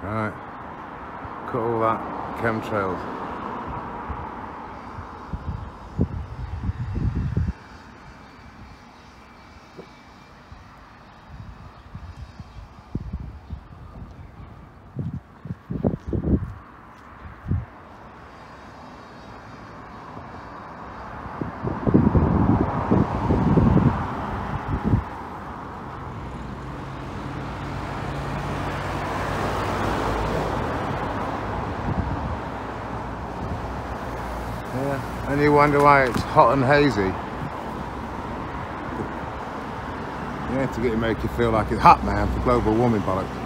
Right, cut all that chemtrails. Yeah, and you wonder why it's hot and hazy. Yeah, to make you feel like it's hot, man, for global warming bollocks.